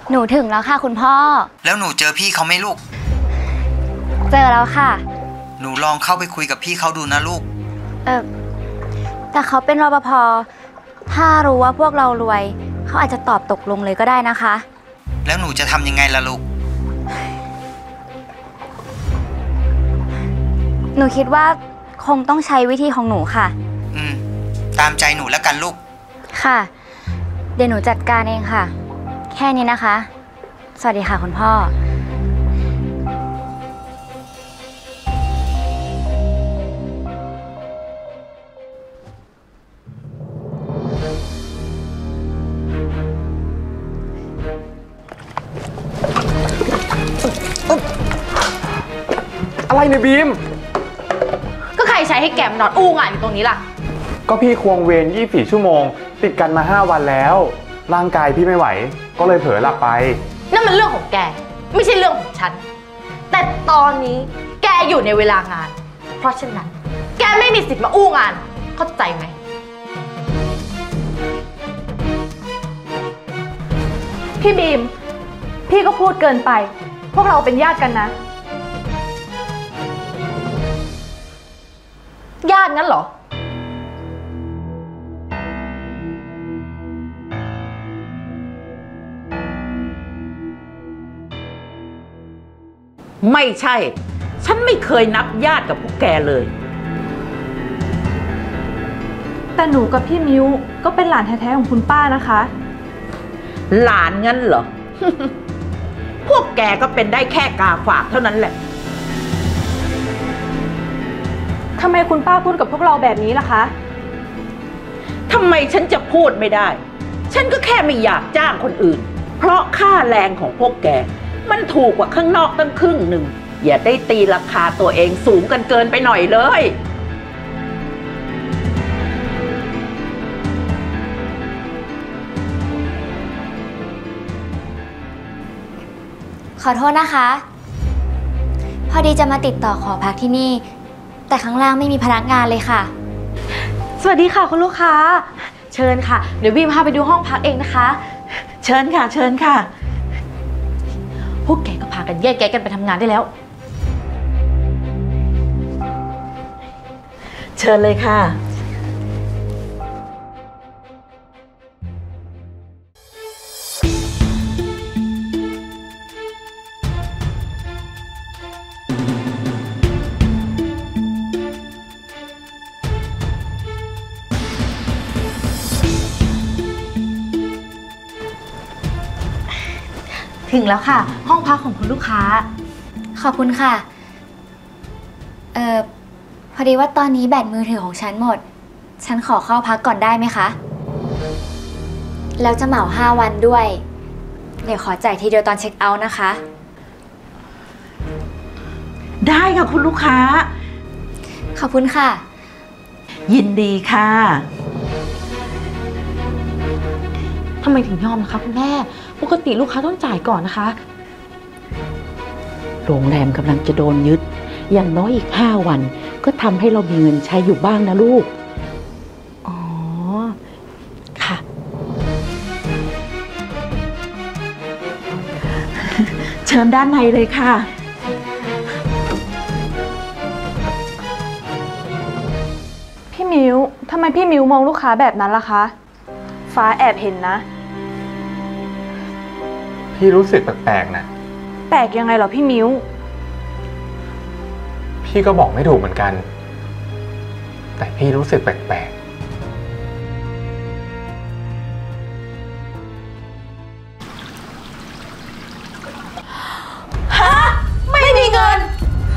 หนูถึงแล้วค่ะคุณพ่อแล้วหนูเจอพี่เขาไหมลูกเจอแล้วค่ะหนูลองเข้าไปคุยกับพี่เขาดูนะลูกแต่เขาเป็นรปภ.ถ้ารู้ว่าพวกเรารวยเขาอาจจะตอบตกลงเลยก็ได้นะคะแล้วหนูจะทำยังไงล่ะลูกหนูคิดว่าคงต้องใช้วิธีของหนูค่ะตามใจหนูแล้วกันลูกค่ะเดี๋ยวหนูจัดการเองค่ะแค่นี้นะคะสวัสดีค่ะคุณพ่ออะไรเนี่ยบีมก็ใครใช้ให้แกมนอนอู้งานอยู่ตรงนี้ล่ะก็พี่ควงเวร24 ชั่วโมงติดกันมา5 วันแล้วร่างกายพี่ไม่ไหวก็เลยเผลอหลับไปนั่นมันเรื่องของแกไม่ใช่เรื่องของฉันแต่ตอนนี้แกอยู่ในเวลางานเพราะฉะนั้นแกไม่มีสิทธิ์มาอู้งานเข้าใจไหมพี่บีมพี่ก็พูดเกินไปพวกเราเป็นญาติกันนะญาติงั้นเหรอไม่ใช่ฉันไม่เคยนับญาติกับพวกแกเลยแต่หนูกับพี่มิ้วก็เป็นหลานแท้ๆของคุณป้านะคะหลานงั้นเหรอ พวกแกก็เป็นได้แค่กาฝากเท่านั้นแหละทำไมคุณป้าพูดกับพวกเราแบบนี้ล่ะคะทำไมฉันจะพูดไม่ได้ฉันก็แค่ไม่อยากจ้างคนอื่นเพราะค่าแรงของพวกแกมันถูกกว่าข้างนอกตั้งครึ่งหนึ่งอย่าได้ตีราคาตัวเองสูงกันเกินไปหน่อยเลยขอโทษนะคะพอดีจะมาติดต่อขอพักที่นี่แต่ข้างล่างไม่มีพนักงานเลยค่ะสวัสดีค่ะคุณลูกค้าเชิญค่ะเดี๋ยวบีมพาไปดูห้องพักเองนะคะเชิญค่ะเชิญค่ะพวกแกก็พากันแยกย้ายกันไปทำงานได้แล้วเชิญเลยค่ะถึงแล้วค่ะห้องพักของคุณลูกค้าขอบคุณค่ะพอดีว่าตอนนี้แบตมือถือของฉันหมดฉันขอเข้าพักก่อนได้ไหมคะแล้วจะเหมา5 วันด้วยเดี๋ยวขอจ่ายทีเดียวตอนเช็คเอาท์นะคะได้ค่ะคุณลูกค้าขอบคุณค่ะยินดีค่ะทำไมถึงยอมนะคะคุณแม่ปกติลูกค้าต้องจ่ายก่อนนะคะโรงแรมกำลังจะโดนยึดอย่างน้อยอีก5 วันก็ทำให้เรามีเงินใช้อยู่บ้างนะลูกอ๋อค่ะเชิญด้านในเลยค่ะพี่มิ้วทำไมพี่มิ้วมองลูกค้าแบบนั้นล่ะคะฟ้าแอบเห็นนะพี่รู้สึกแปลกๆนะแปลกยังไงเหรอพี่มิ้วพี่ก็บอกไม่ถูกเหมือนกันแต่พี่รู้สึกแปลกฮะไม่มีเงิน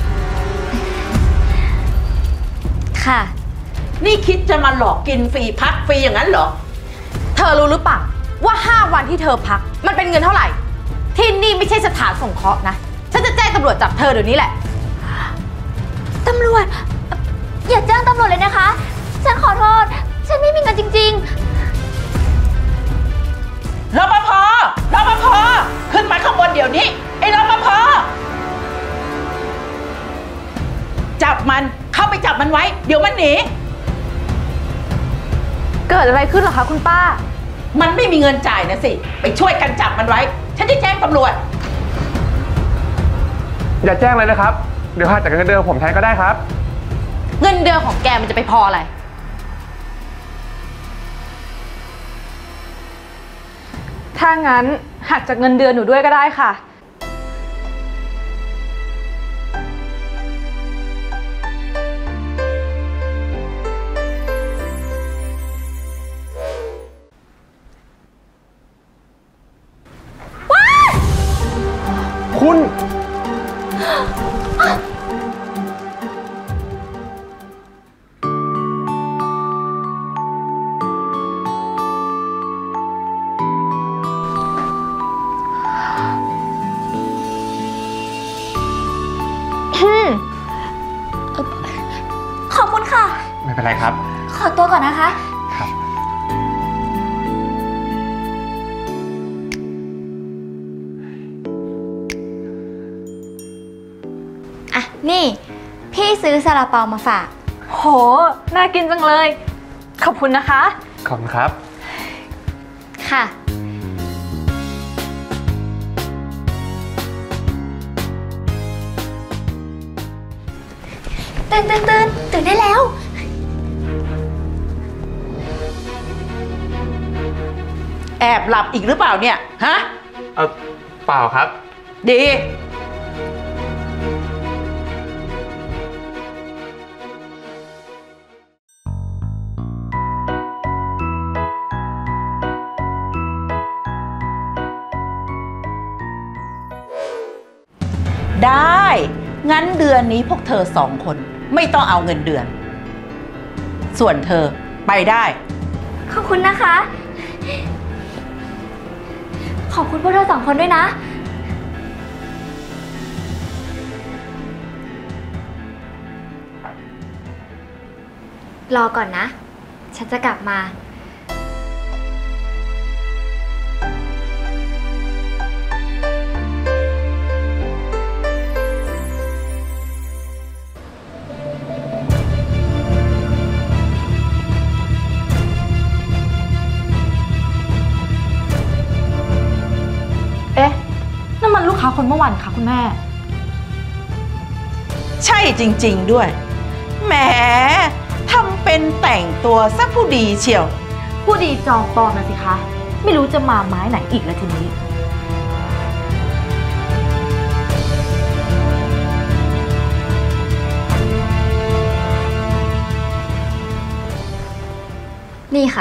ค่ะนี่คิดจะมาหลอกกินฟรีพักฟรีอย่างนั้นเหรอเธอรู้หรือเปล่าว่า5 วันที่เธอพักมันเป็นเงินเท่าไหร่ที่นี่ไม่ใช่สถานสงเคราะห์นะฉันจะแจ้งตำรวจจับเธอเดี๋ยวนี้แหละตำรวจอย่าแจ้งตำรวจเลยนะคะฉันขอโทษฉันไม่มีเงินจริงๆรปภ.ขึ้นมาข้างบนเดี๋ยวนี้ไอ้รปภ.จับมันเข้าไปจับมันไว้เดี๋ยวมันหนีเกิดอะไรขึ้นเหรอคะคุณป้ามันไม่มีเงินจ่ายนะสิไปช่วยกันจับมันไว้ฉันจะแจ้งตำรวจอย่าแจ้งเลยนะครับ เดี๋ยวหักจากเงินเดือนผมแทนก็ได้ครับเงินเดือนของแกมันจะไปพออะไรถ้างั้นหักจากเงินเดือนหนูด้วยก็ได้ค่ะคุณขอบคุณค่ะไม่เป็นไรครับขอตัวก่อนนะคะครับอ่ะ นี่ พี่ซื้อซาลาเปามาฝากโห น่ากินจังเลย ขอบคุณนะคะขอบคุณครับค่ะ ตื่นได้แล้วแอบหลับอีกหรือเปล่าเนี่ย ฮะเปล่าครับดี ได้ งั้นเดือนนี้พวกเธอ2 คนไม่ต้องเอาเงินเดือน ส่วนเธอไปได้ขอบคุณนะคะ ขอบคุณพวกเธอ2 คนด้วยนะ รอก่อนนะ ฉันจะกลับมาเอ๊ะนั่นมันลูกค้าคนเมื่อวานค่ะคุณแม่ใช่จริงๆด้วย แหมทำเป็นแต่งตัวซะผู้ดีเชียวผู้ดีจองปลอมนะสิคะ ไม่รู้จะมาไม้ไหนอีกแล้วทีนี้นี่ค่ะ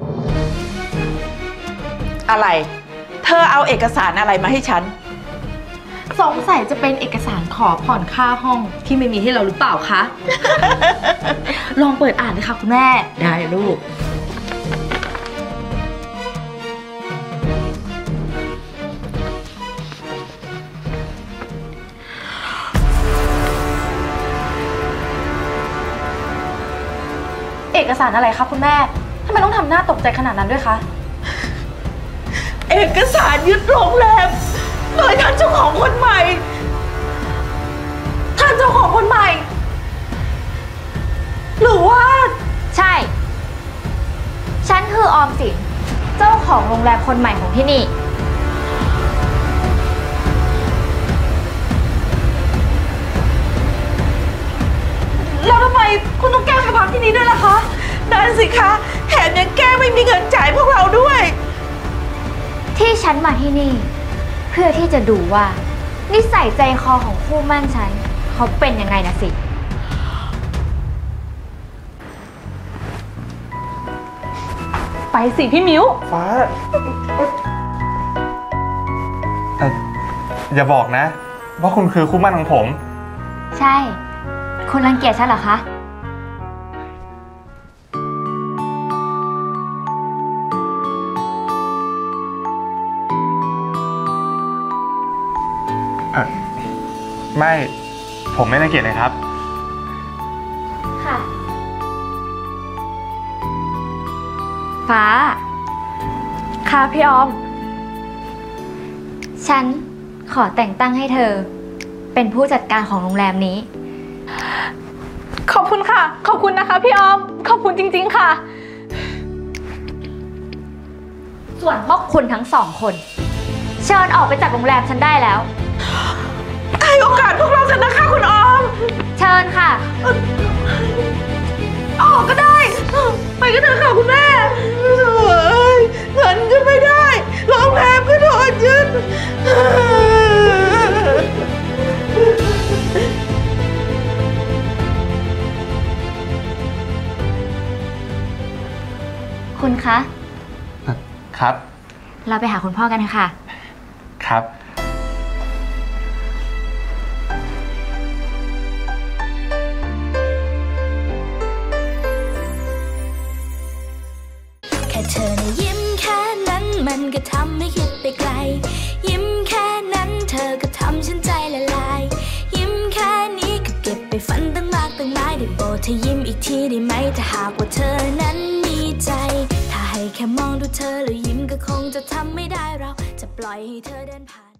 อะไร เธอเอาเอกสารอะไรมาให้ฉันสงสัยจะเป็นเอกสารขอผ่อนค่าห้องที่ไม่มีให้เราหรือเปล่าคะ ลองเปิดอ่านเลยค่ะคุณแม่ได้ลูกเอกสารอะไรคะคุณแม่ทำไมต้องทำหน้าตกใจขนาดนั้นด้วยคะเอกสารยึดโรงแรมโดยท่านเจ้าของคนใหม่ท่านเจ้าของคนใหม่ หรือว่าใช่ ฉันคือออมสิน เจ้าของโรงแรมคนใหม่ของที่นี่แล้วทำไมคุณต้องแกล้งมาพักที่นี่ด้วยล่ะคะนั่นสิคะแถมยังแก้ไม่มีเงินจ่ายพวกเราด้วยที่ฉันมาที่นี่ เพื่อที่จะดูว่า นิสัยใจคอของคู่หมั่นฉัน เขาเป็นยังไงนะสิไปสิพี่มิ้วฟ้า อย่าบอกนะ ว่าคุณคือคู่หมั่นของผมใช่ คุณรังเกียจฉันเหรอคะไม่ ผมไม่รังเกียจเลยครับค่ะ ฟ้าค่ะพี่ออมฉันขอแต่งตั้งให้เธอ เป็นผู้จัดการของโรงแรมนี้ขอบคุณค่ะ ขอบคุณนะคะพี่ออม ขอบคุณจริงๆค่ะส่วนพวกคุณทั้ง2 คน ฉเชิญออกไปจากโรงแรมฉันได้แล้วให้โอกาสพวกเราเถอะนะคะคุณออมเชิญค่ะออกก็ได้ ไปกันเถอะค่ะคุณแม่เงินก็ไม่ได้โรงแรมก็โดนยึดคุณคะครับเราไปหาคุณพ่อกันค่ะครับแค่เธอนะยิ้มแค่นั้นมันก็ทำให้คิดไปไกล ยิ้มแค่นั้นเธอก็ทำฉันใจละลาย ยิ้มแค่นี้ก็เก็บไปฝันตั้งมากตั้งหลายได้โปรดเธอยิ้มอีกทีได้ไหมถ้าหากว่าเธอนั้นมีใจ ถ้าให้แค่มองดูเธอแล้วยิ้มก็คงจะทำไม่ได้เราจะปล่อยให้เธอเดินผ่าน